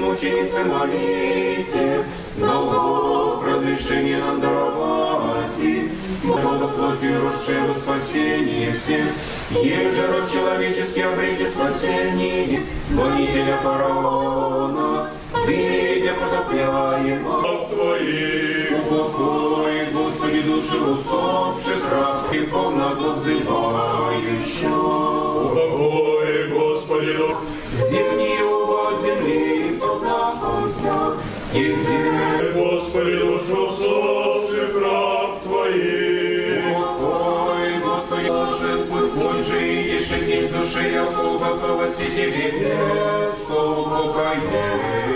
мученицы, молите, долгов разрешение нам даровати, Бога плотью росшего спасение всех, еже род человеческий обрете спасение, гонителя фараона, видя потопляемого Твоих. Упокой, Господи, души усопших, раб грехом отзывающих. Упокой, Господи, дух Земни увод земли, сознакомся, и земли, Господи, душу усопших раб Твоих. Упокой, Господи, души, путь же идешь, и души Якова, поводи тебе, упокоение.